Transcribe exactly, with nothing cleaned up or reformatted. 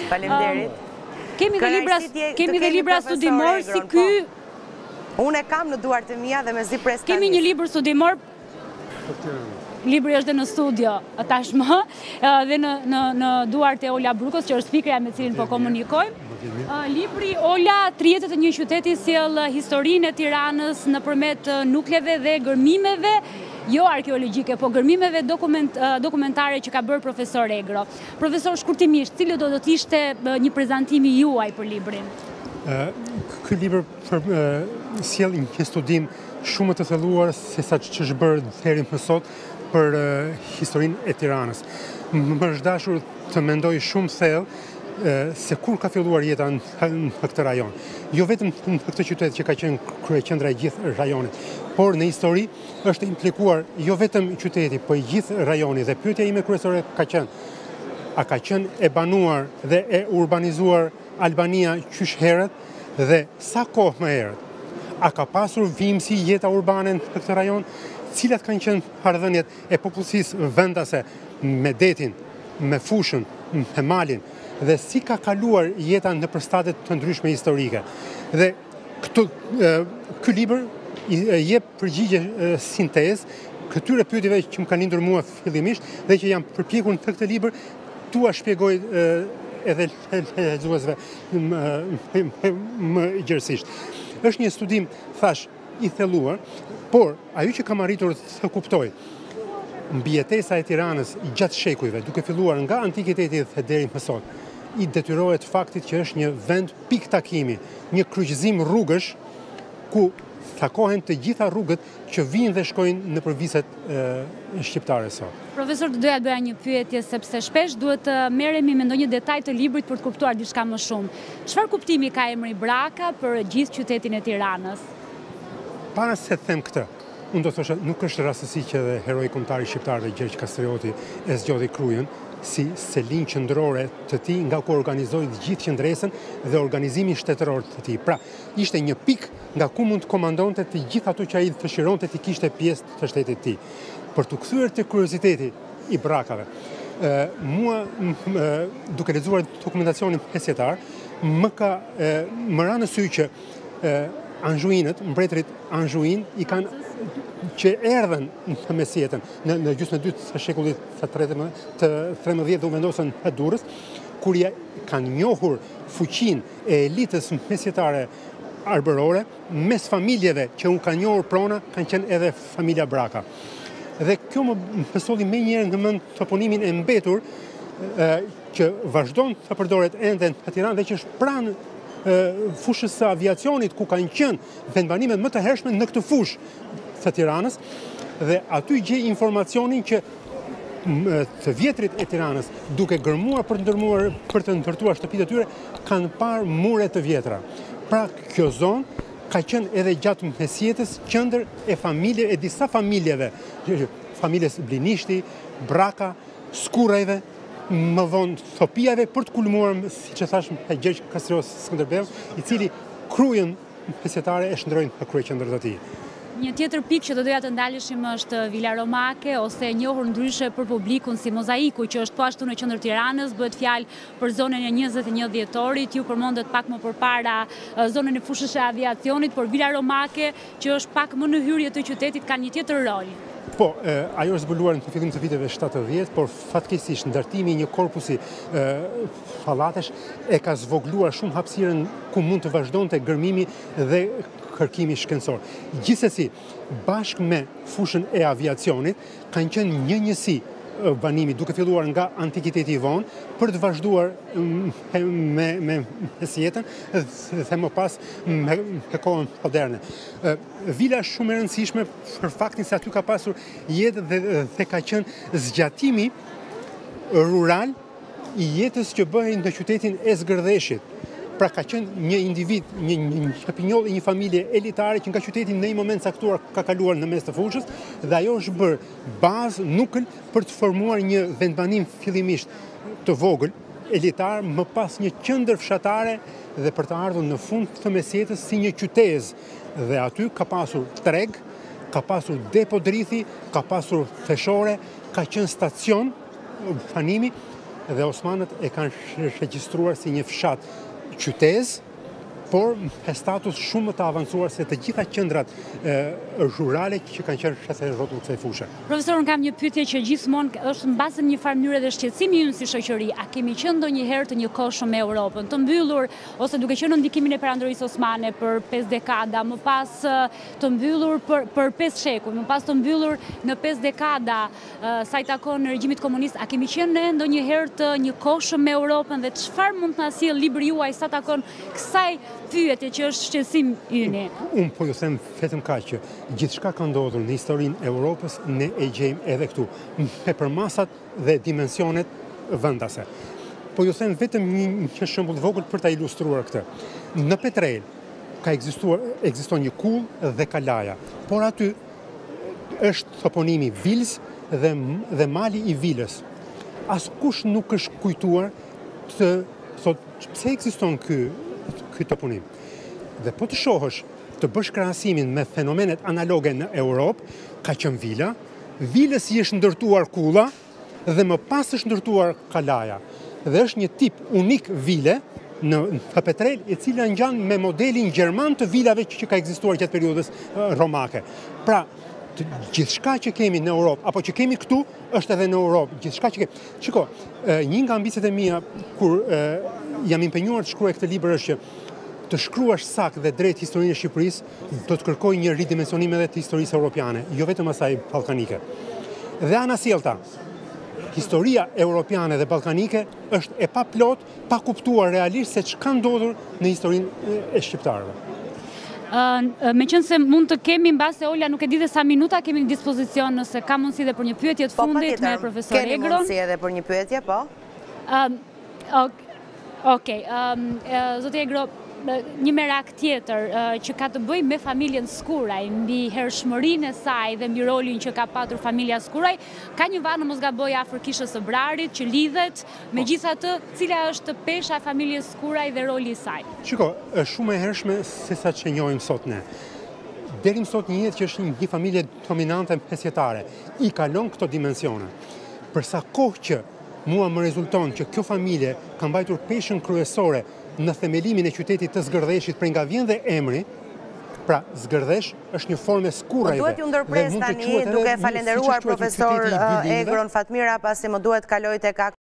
Faleminderit. Kemi dhe libra, kemi dhe libra studimor si ky. Unë e kam në duart e mia dhe me zi pres. Kemi një libër studimor. Libri është dhe në studio tashmë dhe në, në, në duart e Ola Brukos, që është speakerja me cilin po komunikojmë. Libri Ola, Trijetet e një qyteti sjell historinë e Tiranës nëpërmjet nukleve dhe gërmimeve, jo arkeologjike, po gërmimeve dokument, dokumentare që ka bërë profesor Egro. Profesor, shkurtimisht, cili do të ishte një prezantimi juaj për librin? Ky libër sjell një studim shumë të thelluar se sa që është bërë deri më sot për historinë e Tiranës. Më është dashur të mendoj shumë thellë se kur ka filluar jeta në këtë rajon. Jo vetëm në këtë qytet që ka qenë kryeqendra e gjithë rajonit, por në histori është implikuar jo vetëm qyteti, po i gjithë rajoni. Dhe pyetja ime kryesore ka qenë, a ka qenë e banuar dhe e urbanizuar Albania qysh herët dhe sa kohë më herët? A ka pasur vimësi jeta urbane në këtë rajon? Cilat kanë qenë ardhënjet e popullsisë vendase me detin, me fushën, me malin, dhe si ka kaluar jeta në përshtatet të ndryshme historike. Dhe këtu, ky libër jep përgjigje sintezë këtyre pyetjeve që më kanë lindur mua fillimisht dhe që jam përpjekur në këtë libër tua shpjegoj edhe lexuesve më gjërësisht. Është një studim, thash, i thelluar, por ajo që kam arritur të kuptoj, mbijetesa e Tiranës gjatë shekujve, duke filluar nga antikiteti dhe deri më sot, i detyrohet faktit që është një vend pik takimi, një kryqëzim rrugësh ku takohen të gjitha rrugët që vinë dhe shkojnë në përviset shqiptare sot. Profesor, të doja bëja një pyetje sepse shpesh duhet të merremi me ndonjë detaj të librit për të kuptuar diçka më shumë. Çfarë kuptimi ka emri Braka për gjithë qytetin e Tiranës? Para se them këtë, unë do të thosha, nuk është rastësi që dhe heroi kombëtar i shqiptarëve Gjergj Kastrioti e zgjodhi Krujën si selin qendrore të tij nga ku organizoi gjithë qendresën dhe organizimin shtetëror të tij. Pra, ishte një pikë nga ku mund të komandonte të gjithë ato që ai dëshironte të kishte pjesë të shtetit të tij. Për të kthyer te kurioziteti i Brakave, mua duke lexuar dokumentacionin mesjetar, më ka më ra në sy që Anxhuinët, mbretërit Anxhuin, i kanë që erdhen në mesjetën, në, në gjysmën e dytë të shekullit të tretëmbëdhjetë dhe u vendosën në Durrës, kur ja kanë njohur fuqinë e elitës mesjetare arbërore, mes familjeve që u kanë njohur prona, kanë qenë edhe familja Braka. Dhe kjo më solli më njëherë në mend toponimin e mbetur që vazhdon të përdoret ende në Tiranë dhe që është pranë fushës së aviacionit ku kanë qenë vendbanimet më të hershme në këtë fushë të Tiranës, dhe aty gjej informacionin që të vjetrit e Tiranës, duke gërmuar për të ndërmuar për të ndërtuar shtëpitë e tyre, kanë parë mure të vjetra. Pra, kjo zonë ka qenë edhe gjatë mesjetës qendër e familje e disa familjeve, familjes Blinishti, Braka, Skurrajve, më vonë Thopijave, për të kulmuar, si që thash, me Gjergj Kastrios Skënderbeu, i cili Krujën mesjetare e shndroi në kryeqendër të tij. Një tjetër pikë që do doja të ndaleshim është Vila Romake, ose e njohur ndryshe për publikun si Mozaiku, që është po ashtu në qendër Tiranës, bëhet fjalë për zonën e njëzet e një dhjetorit, ju përmendet pak më përpara zonën e fushës së aviacionit, por Vila Romake, që është pak më në hyrje të qytetit, ka një tjetër rol. Po, ajo është zbuluar në fillim të viteve shtatëdhjetë, por fatkeqësisht ndartimi i një korpusi pallatesh e ka zvogluar shumë hapësirën ku mund të vazhdonte gërmimi dhe kërkimi shkencor. Gjithsesi, bashkë me fushën e aviacionit, kanë qenë një njësi banimi, duke filluar nga antikiteti i vonë, për të vazhduar me mesjetën dhe më pas me kohën moderne. Vila është shumë e rëndësishme për faktin se aty ka pasur jetë dhe ka qenë zgjatimi rural i jetës që bëhej në qytetin e Zgërdheshit. Pra ka qenë një individ, një, një shpinjoll i një familje elitare që nga qyteti në një moment caktuar ka kaluar në mes të fushës, dhe ajo është bërë bazë, nukël për të formuar një vendbanim fillimisht të vogël, elitar, më pas një qendër fshatare dhe për të ardhur në fund të mesjetës si një qytezë. Dhe aty ka pasur treg, ka pasur depo drithi, ka pasur theshore, ka qenë stacion banimi dhe osmanët e kanë regjistruar si një fshat qytez, por me status shumë më të avancuar se të gjitha qendrat rurale që kanë qenë rreth rrotull kësaj fushë. Profesor, unë kam një pyetje që gjithmonë është mbase një farë mënyre dhe shqetësimi ynë si shoqëri. A kemi qenë ndonjëherë të njëkohshëm me Europën, të mbyllur ose duke qenë në ndikimin e perandorisë osmane për pesë dekada, më pas të mbyllur për për pesë shekuj, më pas të mbyllur në pesë dekada sa i takon regjimit komunist, a kemi qenë ne ndonjëherë të njëkohshëm me Europën dhe çfarë mund të na sjellë libri juaj sa takon kësaj pyetje që është shqetësim yni? Unë po ju them vetëm kaq që gjithçka ka ndodhur në historinë e Europës ne e gjejmë edhe këtu, me përmasat dhe dimensionet vendase. Po ju them vetëm një shembull vogël për ta ilustruar këtë. Në Petrel ka ekzistuar ekziston një kull dhe kalaja, por aty është toponimi Vils dhe dhe mali i Vilës. Askush nuk është kujtuar të thotë pse ekziston ky ky toponim. Dhe po të shohësh, të bësh krahasimin me fenomenet analoge në Europë, ka qenë Vila, Vilës i është ndërtuar kulla dhe më pas është ndërtuar kalaja. Dhe është një tip unik vile në Petrel, e cila ngjan me modelin gjerman të vilave që ka ekzistuar gjatë periudhës romake. Pra, gjithçka që kemi në Europë, apo që kemi këtu, është edhe në Europë, gjithçka që kemi. Shiko, një nga ambicet e mia kur jam impenjuar të shkruaj këtë libër është që të shkruash saktë dhe drejt historinë e Shqipërisë, do të kërkoj një ridimensionim edhe të historisë europiane, jo vetëm asaj ballkanike. Dhe ana sjellta, historia europiane dhe ballkanike është e paplot, pa kuptuar realisht se ç'ka ndodhur në historinë e shqiptarëve. Uh, me qënë se mund të kemi mbase Olja, nuk e di dhe sa minuta kemi në dispozicion nëse ka mundësi dhe për një pyetje të fundit me profesor Egron. Keni mundësi edhe për një pyetje, po? Uh, Okej, um, uh, Zoti Egro, një merak tjetër uh, që ka të bëjë me familjen Skuraj, mbi hershmërinë e saj dhe mbi rolin që ka patur familja Skuraj, ka një vanë mos gaboj afër kishës së Brarit që lidhet, megjithatë, cila është pesha e familjes Skuraj dhe roli i saj? Shiko, është shumë e hershme se sa që njohim sot ne. Deri më sot njihet që është një familje dominante mesjetare, i kalon këto dimensione. Për sa kohë që mua më rezulton që kjo familje ka mbajtur peshën kryesore në themelimin e qytetit të Zgërdheshit prej nga vjen dhe emri, pra Zgërdhesh është një formë Skurajve. Më duhet ju ndërpres tani, duke falenderuar profesor Egron Fatmira, pasi më duhet kaloj tek